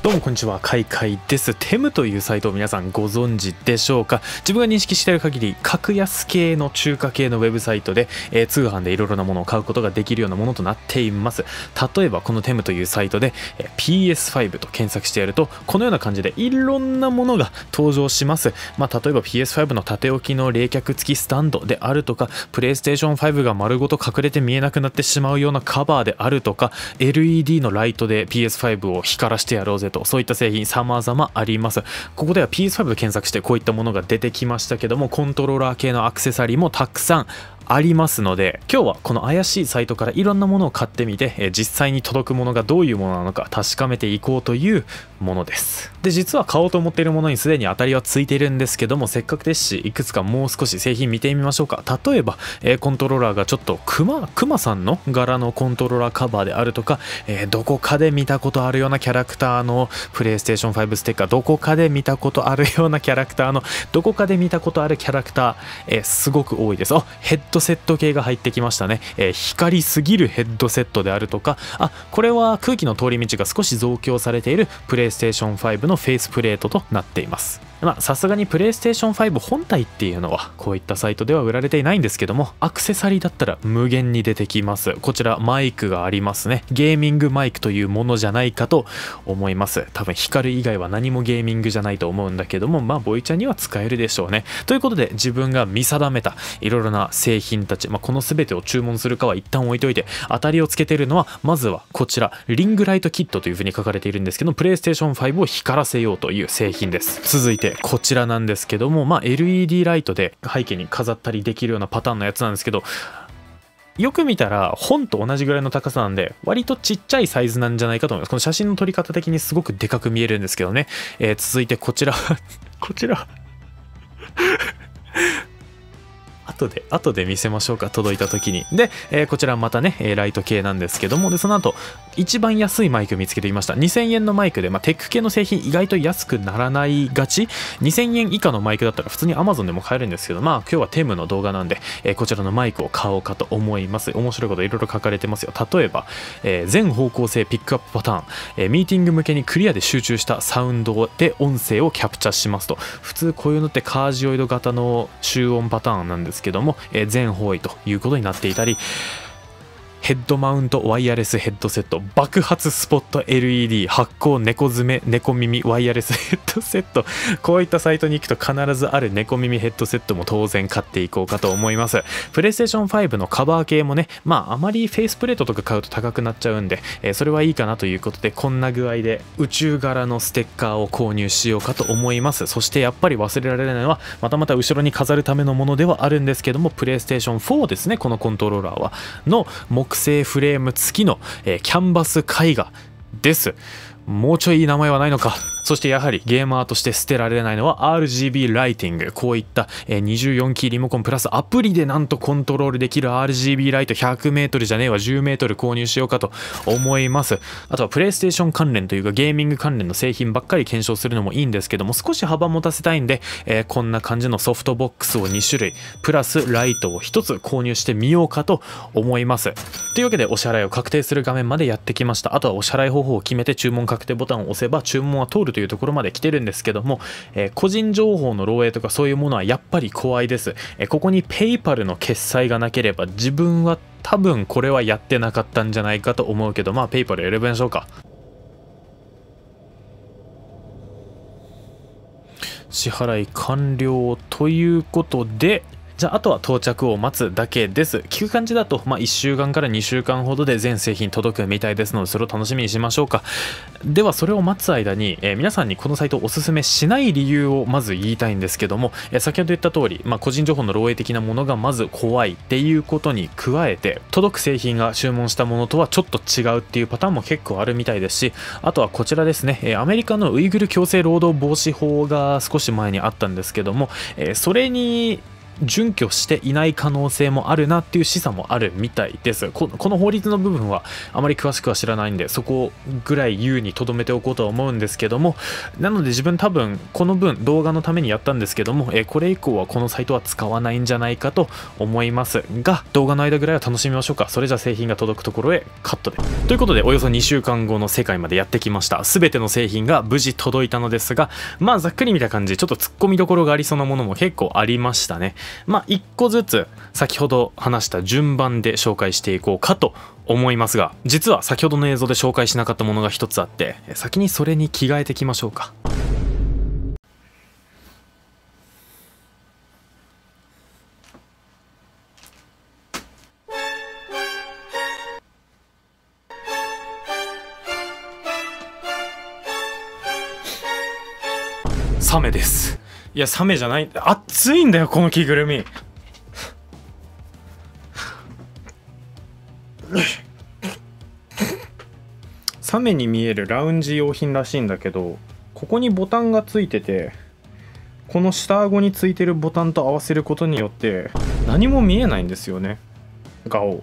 どうもこんにちは、カイカイです。テムというサイトを皆さんご存知でしょうか。自分が認識している限り、格安系の中華系のウェブサイトで、通販でいろいろなものを買うことができるようなものとなっています。例えばこのテムというサイトで、PS5 と検索してやると、このような感じでいろんなものが登場します。例えば PS5 の縦置きの冷却付きスタンドであるとか、PlayStation 5が丸ごと隠れて見えなくなってしまうようなカバーであるとか、LED のライトで PS5 を光らしてやろうぜと、そういった製品様々あります。ここでは PS5 と検索してこういったものが出てきましたけども、コントローラー系のアクセサリーもたくさんありますので、今日はこの怪しいサイトからいろんなものを買ってみて、実際に届くものがどういうものなのか確かめていこうというものです。で、実は買おうと思っているものにすでに当たりはついているんですけども、せっかくですしいくつかもう少し製品見てみましょうか。例えば、コントローラーがちょっとクマさんの柄のコントローラーカバーであるとか、どこかで見たことあるようなキャラクターのプレイステーション5ステッカー、どこかで見たことあるようなキャラクターのどこかで見たことあるキャラクター、すごく多いです。ヘッドセット系が入ってきましたね。光りすぎるヘッドセットであるとか、これは空気の通り道が少し増強されているプレイステーション5のフェイスプレートとなっています。さすがにプレイステーション5本体っていうのはこういったサイトでは売られていないんですけども、アクセサリーだったら無限に出てきます。こちらマイクがありますね。ゲーミングマイクというものじゃないかと思います。多分光る以外は何もゲーミングじゃないと思うんだけども、ボイチャには使えるでしょうね。ということで、自分が見定めたいろいろな製品たち、この全てを注文するかは一旦置いといて、当たりをつけているのはまずはこちらリングライトキットというふうに書かれているんですけど、プレイステーション5を光らせようという製品です。続いてこちらなんですけども、LED ライトで背景に飾ったりできるようなパターンのやつなんですけど、よく見たら本と同じぐらいの高さなんで割とちっちゃいサイズなんじゃないかと思います。この写真の撮り方的にすごくでかく見えるんですけどね。続いてこちらこちら後で見せましょうか、届いた時に。で、こちらまたね、ライト系なんですけども、でその後一番安いマイク見つけてきました。2000円のマイクで、テック系の製品意外と安くならないがち。2000円以下のマイクだったら普通に Amazon でも買えるんですけど、今日はテムの動画なんで、こちらのマイクを買おうかと思います。面白いこといろいろ書かれてますよ。例えば、全方向性ピックアップパターン、ミーティング向けにクリアで集中したサウンドで音声をキャプチャしますと。普通こういうのってカージオイド型の集音パターンなんですけども、全方位ということになっていたり、ヘッドマウントワイヤレスヘッドセット、爆発スポット LED、 発光猫爪猫耳ワイヤレスヘッドセット、こういったサイトに行くと必ずある猫耳ヘッドセットも当然買っていこうかと思います。プレイステーション5のカバー系もね、あまりフェイスプレートとか買うと高くなっちゃうんで、それはいいかなということで、こんな具合で宇宙柄のステッカーを購入しようかと思います。そしてやっぱり忘れられないのは、また後ろに飾るためのものではあるんですけども、プレイステーション4ですね、このコントローラーはの木製フレーム付きの、キャンバス絵画です。もうちょいいい名前はないのか。そしてやはりゲーマーとして捨てられないのは RGB ライティング。こういった24キーリモコンプラスアプリでなんとコントロールできる RGB ライト、100メートルじゃねえわ、10メートル購入しようかと思います。あとはプレイステーション関連というかゲーミング関連の製品ばっかり検証するのもいいんですけども、少し幅持たせたいんで、こんな感じのソフトボックスを2種類プラスライトを1つ購入してみようかと思います。というわけでお支払いを確定する画面までやってきました。あとはお支払い方法を決めて注文確定ボタンを押せば注文は通るというところまで来てるんですけども、個人情報の漏洩とかそういうものはやっぱり怖いです。ここに PayPal の決済がなければ自分は多分これはやってなかったんじゃないかと思うけど、PayPal 選びましょうか。支払い完了ということで、じゃああとは到着を待つだけです。聞く感じだと、1週間から2週間ほどで全製品届くみたいですので、それを楽しみにしましょうか。ではそれを待つ間に、皆さんにこのサイトをおすすめしない理由をまず言いたいんですけども、先ほど言った通り、個人情報の漏洩的なものがまず怖いっていうことに加えて、届く製品が注文したものとはちょっと違うっていうパターンも結構あるみたいですし、あとはこちらですね、アメリカのウイグル強制労働防止法が少し前にあったんですけども、それに準拠していない可能性もあるなっていう示唆もあるみたいです。この法律の部分はあまり詳しくは知らないんで、そこぐらい言うにとどめておこうとは思うんですけども、なので自分多分この分動画のためにやったんですけども、これ以降はこのサイトは使わないんじゃないかと思いますが、動画の間ぐらいは楽しみましょうか。それじゃ製品が届くところへカットで。ということで、およそ2週間後の世界までやってきました。全ての製品が無事届いたのですが、まあざっくり見た感じ、ちょっと突っ込みどころがありそうなものも結構ありましたね。まあ1個ずつ先ほど話した順番で紹介していこうかと思いますが、実は先ほどの映像で紹介しなかったものが一つあって、先にそれに着替えてきましょうか。サメです。いや、サメじゃない、熱いんだよこの着ぐるみ。サメに見えるラウンジ用品らしいんだけど、ここにボタンがついてて、この下顎についてるボタンと合わせることによって何も見えないんですよね、顔。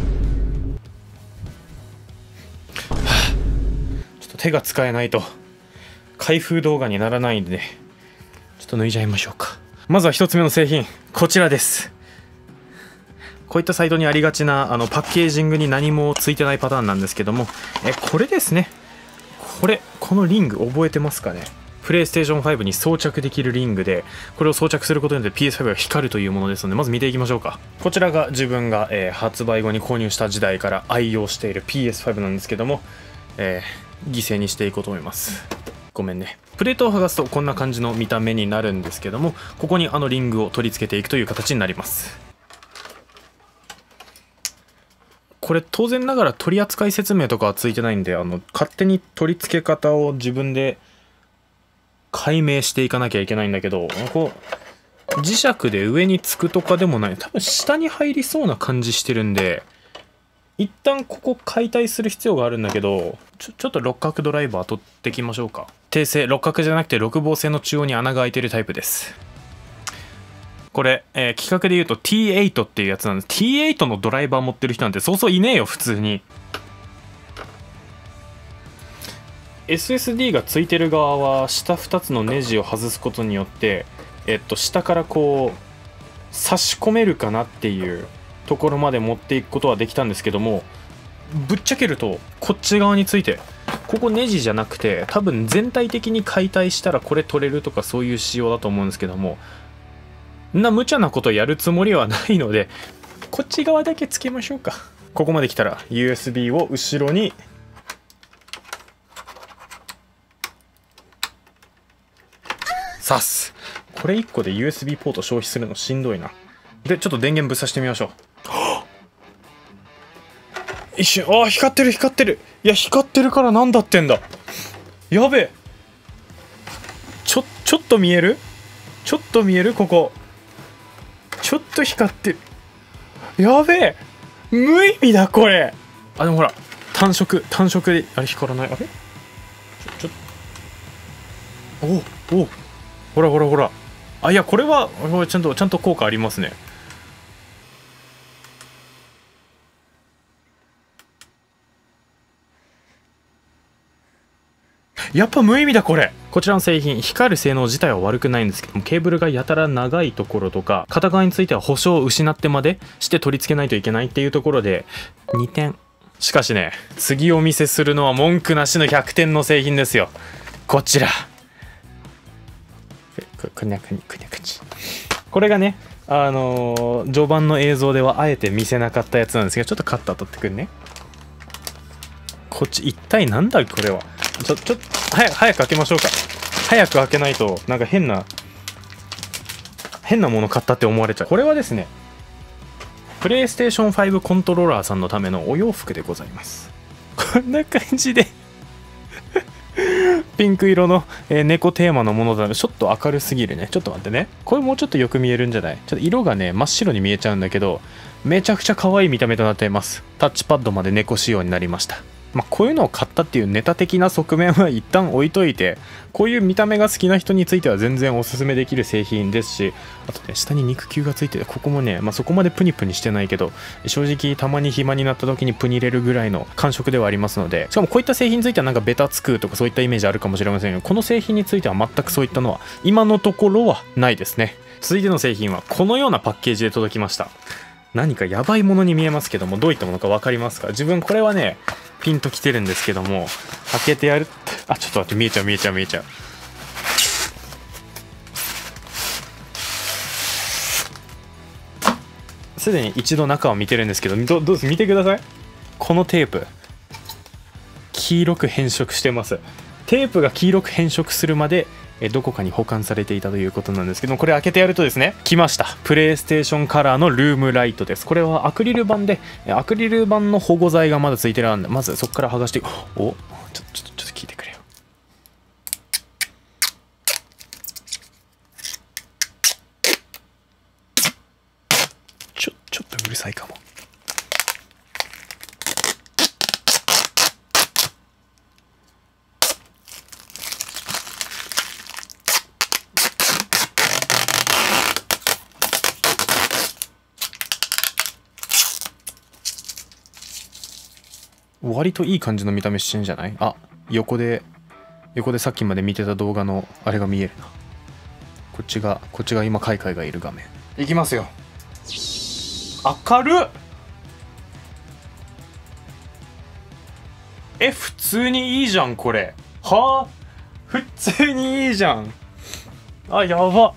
ちょっと手が使えないと開封動画にならないんで、ちょっと脱いじゃいましょうか。まずは1つ目の製品、こちらです。こういったサイトにありがちなパッケージングに何もついてないパターンなんですけども、これですね。このリング覚えてますかね。プレイステーション5に装着できるリングで、これを装着することによって PS5 が光るというものですので、まず見ていきましょうか。こちらが自分が、発売後に購入した時代から愛用している PS5 なんですけども、犠牲にしていこうと思います。ごめんね。プレートを剥がすとこんな感じの見た目になるんですけども、ここにリングを取り付けていくという形になります。これ当然ながら取扱説明とかはついてないんで、勝手に取り付け方を自分で解明していかなきゃいけないんだけど、こう磁石で上につくとかでもない、多分下に入りそうな感じしてるんで、一旦ここ解体する必要があるんだけど、ちょっと六角ドライバー取ってきましょうか。訂正、六角じゃなくて六芒星の中央に穴が開いてるタイプです。これ、規格で言うと T8 っていうやつなんです。T8 のドライバー持ってる人なんてそうそういねえよ普通に。SSD がついてる側は下2つのネジを外すことによって、下からこう差し込めるかなっていうところまで持っていくことはできたんですけども、ぶっちゃけるとこっち側について、ここネジじゃなくて多分全体的に解体したらこれ取れるとかそういう仕様だと思うんですけども、無茶なことやるつもりはないので、こっち側だけつけましょうか。ここまで来たら USB を後ろに挿す。これ1個で USB ポート消費するのしんどいな。でちょっと電源ぶっ刺してみましょう。一瞬、光ってる光ってる。いや光ってるからなんだってんだ。やべえ。ちょっと見える？ちょっと見える？ここちょっと光ってる。やべえ、無意味だこれ。でもほら単色であれ光らない。あれおほらいやこれはちゃんと効果ありますね。やっぱ無意味だこれ。こちらの製品、光る性能自体は悪くないんですけども、ケーブルがやたら長いところとか、片側については保証を失ってまでして取り付けないといけないっていうところで2点。しかしね、次お見せするのは文句なしの100点の製品ですよ。こちらくにゃくにこれがね、序盤の映像ではあえて見せなかったやつなんですけど、ちょっとカッター取ってくるね。こっち一体なんだこれは。ちょっと早く開けましょうか。早く開けないとなんか変なもの買ったって思われちゃう。これはですね、プレイステーション5コントローラーさんのためのお洋服でございます。こんな感じでピンク色の、猫テーマのものだとちょっと明るすぎるね。ちょっと待ってね、これもうちょっとよく見えるんじゃない？ちょっと色がね真っ白に見えちゃうんだけど、めちゃくちゃ可愛い見た目となっています。タッチパッドまで猫仕様になりました。 まあ、こういうのを買ったっていうネタ的な側面は一旦置いといて、こういう見た目が好きな人については全然おすすめできる製品ですし、あとね、下に肉球がついてて、ここもね、まあ、そこまでプニプニしてないけど、正直たまに暇になった時にプニ入れるぐらいの感触ではありますので、しかもこういった製品についてはなんかベタつくとかそういったイメージあるかもしれませんが、この製品については全くそういったのは今のところはないですね。続いての製品はこのようなパッケージで届きました。何かやばいものに見えますけども、どういったものか分かりますか？自分これはね、ピンときてるんですけども、開けてやる。あ、ちょっと待って、見えちゃう見えちゃう見えちゃう。すでに一度中を見てるんですけど、どうです？見てください。このテープ黄色く変色してます。テープが黄色く変色するまでどこかに保管されていたということなんですけども、これ開けてやるとですね、来ました。プレイステーションカラーのルームライトです。これはアクリル板で、アクリル板の保護材がまだついてるんで、まずそこから剥がして、お、ちょっと聞いてくれよ。ちょっとうるさいかも。割といい感じの見た目してんじゃない？あ、横でさっきまで見てた動画のあれが見えるな。こっちが今カイカイがいる画面。いきますよ。明るっ。普通にいいじゃんこれ。はあ、普通にいいじゃん。あ、やば。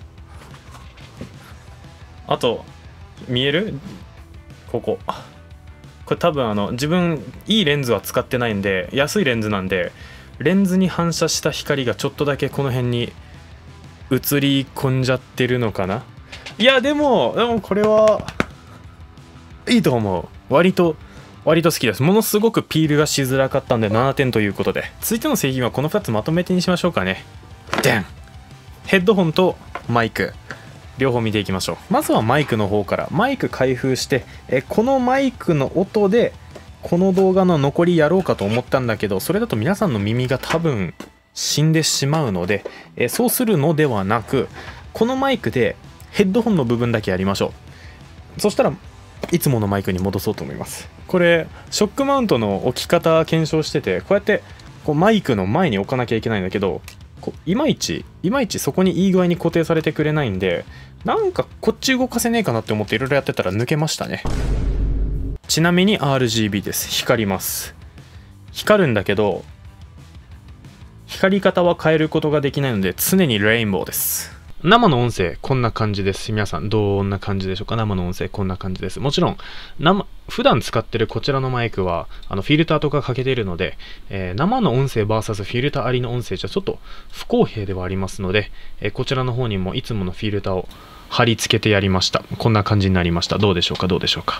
あと見える？これ多分自分いいレンズは使ってないんで、安いレンズなんで、レンズに反射した光がちょっとだけこの辺に映り込んじゃってるのかな。いやでもこれはいいと思う。割と好きです。ものすごくピールがしづらかったんで7点ということで、続いての製品はこの2つまとめてにしましょうかね。でん、ヘッドホンとマイク両方見ていきましょう。まずはマイクの方から。マイク開封して、このマイクの音でこの動画の残りやろうかと思ったんだけど、それだと皆さんの耳が多分死んでしまうので、そうするのではなく、このマイクでヘッドホンの部分だけやりましょう。そしたらいつものマイクに戻そうと思います。これショックマウントの置き方検証してて、こうやってマイクの前に置かなきゃいけないんだけど、いまいちそこにいい具合に固定されてくれないんで、なんかこっち動かせねえかなって思っていろいろやってたら抜けましたね。ちなみに RGB です。光ります。光るんだけど光り方は変えることができないので常にレインボーです。生の音声こんな感じです。皆さんどんな感じでしょうか？生の音声こんな感じです。もちろん普段使ってるこちらのマイクはフィルターとかかけているので、生の音声 VS フィルターありの音声じゃちょっと不公平ではありますので、こちらの方にもいつものフィルターを貼り付けてやりました。こんな感じになりました。どうでしょうか？ちょ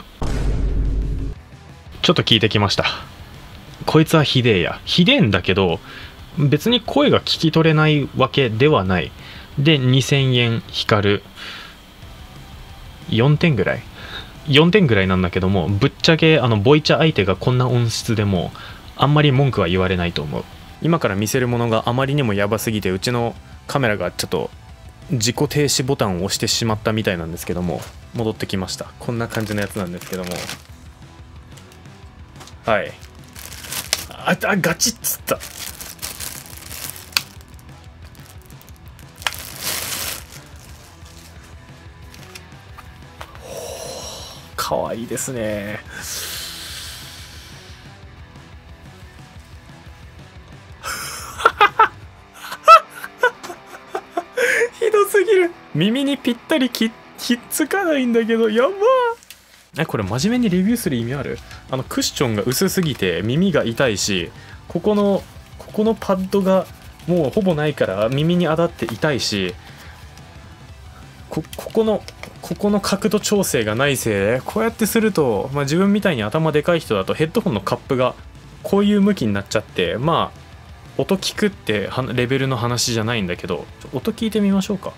っと聞いてきました。こいつはひでえや。ひでえんだけど別に声が聞き取れないわけではない。で2000円光る4点ぐらいなんだけども、ぶっちゃけボイチャ相手がこんな音質でもあんまり文句は言われないと思う。今から見せるものがあまりにもやばすぎて、うちのカメラがちょっと自己停止ボタンを押してしまったみたいなんですけども、戻ってきました。こんな感じのやつなんですけども、はい、ガチッつった。かわいいですね。ひどすぎる。耳にぴったりひっつかないんだけど、やばー。これ真面目にレビューする意味ある？クッションが薄すぎて耳が痛いし、ここのパッドがもうほぼないから耳に当たって痛いし、ここの角度調整がないせいで、こうやってすると、自分みたいに頭でかい人だとヘッドホンのカップがこういう向きになっちゃって、音聞くってレベルの話じゃないんだけど、音聞いてみましょうか。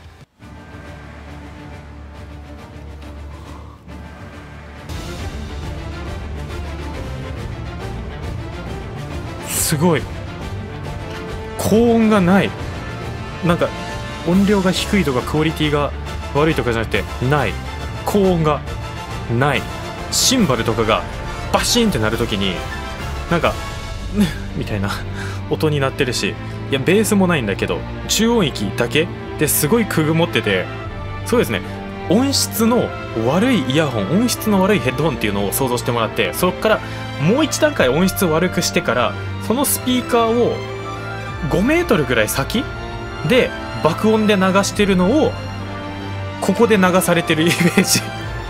すごい高音がない。なんか音量が低いとかクオリティが悪いとかじゃなくて、ない高音がない。シンバルとかがバシーンってなるときになんかみたいな音になってるし、いやベースもないんだけど中音域だけですごいくぐもってて、そうですね、音質の悪いイヤホン、音質の悪いヘッドホンっていうのを想像してもらって、そこからもう一段階音質を悪くしてから、そのスピーカーを5メートルぐらい先で爆音で流してるのをここで流されてるイメージ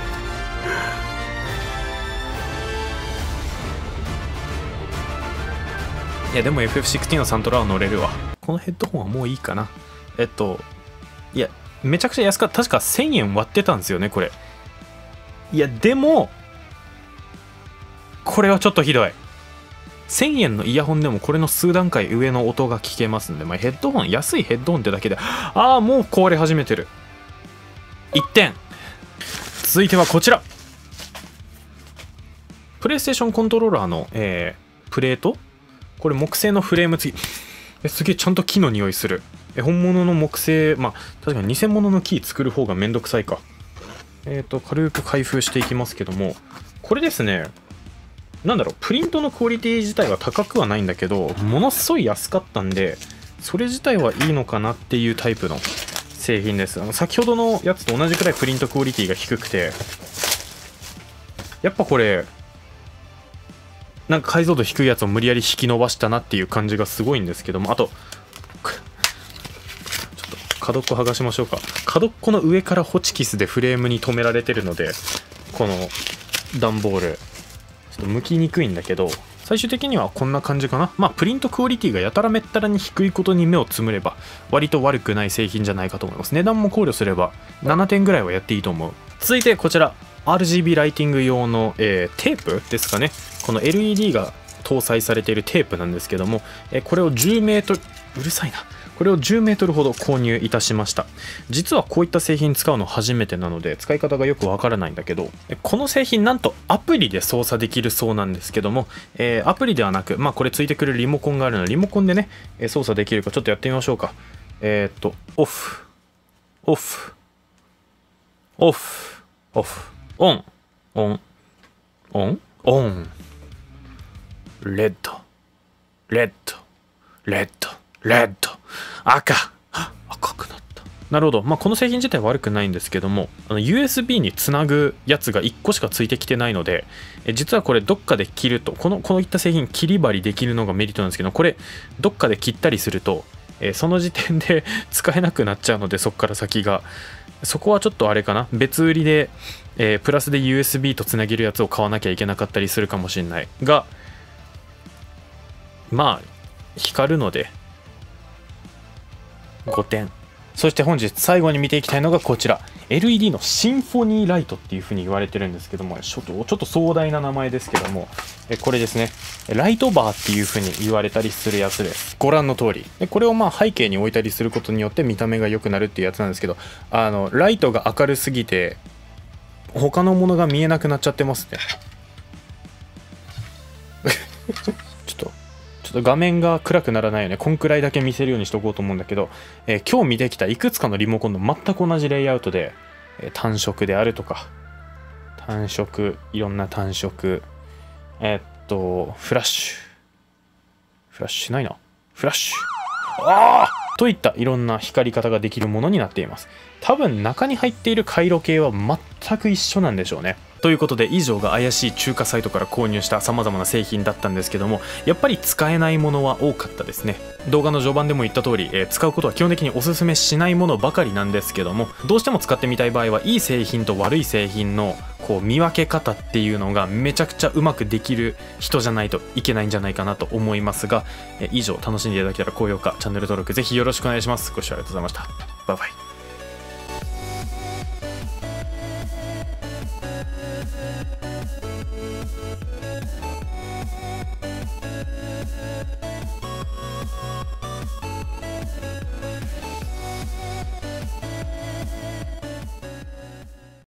いやでも FF16 のサントラは乗れるわ。このヘッドホンはもういいかな。いやめちゃくちゃ安かった。確か1000円割ってたんですよねこれ。いやでもこれはちょっとひどい。1000円のイヤホンでもこれの数段階上の音が聞けますんで、ヘッドホン、安いヘッドホンってだけでもう壊れ始めてる。1点。続いてはこちら、プレイステーションコントローラーの、プレート、これ木製のフレーム付き。すげえちゃんと木の匂いする。本物の木製、確かに偽物の木作る方がめんどくさいか。軽く開封していきますけども、これですね、なんだろう、プリントのクオリティ自体は高くはないんだけど、ものすごい安かったんで、それ自体はいいのかなっていうタイプの製品です。先ほどのやつと同じくらいプリントクオリティが低くて、やっぱこれ、なんか解像度低いやつを無理やり引き伸ばしたなっていう感じがすごいんですけども、あと、ちょっと角っこ剥がしましょうか。角っこの上からホチキスでフレームに留められてるので、この段ボール、ちょっと剥きにくいんだけど、最終的にはこんな感じかな。プリントクオリティがやたらめったらに低いことに目をつむれば割と悪くない製品じゃないかと思います。値段も考慮すれば7点ぐらいはやっていいと思う。続いてこちら RGB ライティング用の、テープですかね。この LED が搭載されているテープなんですけども、これを10メートル、うるさいな、これを10メートルほど購入いたしました。実はこういった製品使うの初めてなので使い方がよくわからないんだけど、この製品なんとアプリで操作できるそうなんですけども、アプリではなく、これついてくるリモコンがあるので、リモコンでね操作できるかちょっとやってみましょうか。オフオフオフオフ、オンオンオンオン、レッドレッドレッドレッド、赤くなった。なるほど。この製品自体は悪くないんですけども、USB につなぐやつが1個しかついてきてないので、実はこれどっかで切ると、こういった製品切り張りできるのがメリットなんですけど、これどっかで切ったりすると、その時点で使えなくなっちゃうので、そこから先が、そこはちょっとあれかな、別売りで、プラスで USB とつなげるやつを買わなきゃいけなかったりするかもしれないが、光るので5点。そして本日最後に見ていきたいのがこちら LED のシンフォニーライトっていう風に言われてるんですけども、ちょっと壮大な名前ですけども、これですね、ライトバーっていう風に言われたりするやつです。ご覧の通りこれを背景に置いたりすることによって見た目が良くなるっていうやつなんですけど、ライトが明るすぎて他のものが見えなくなっちゃってますねちょっと画面が暗くならないよね。こんくらいだけ見せるようにしとこうと思うんだけど、今日見てきたいくつかのリモコンの全く同じレイアウトで、単色であるとか、いろんな単色、フラッシュないな、フラッシュといったいろんな光り方ができるものになっています。多分中に入っている回路系は全く一緒なんでしょうね。ということで以上が怪しい中華サイトから購入した様々な製品だったんですけども、やっぱり使えないものは多かったですね。動画の序盤でも言った通り、使うことは基本的におすすめしないものばかりなんですけども、どうしても使ってみたい場合はいい製品と悪い製品の見分け方っていうのがめちゃくちゃうまくできる人じゃないといけないんじゃないかなと思いますが、以上楽しんでいただけたら高評価、チャンネル登録ぜひよろしくお願いします。ご視聴ありがとうございました。バイバイ。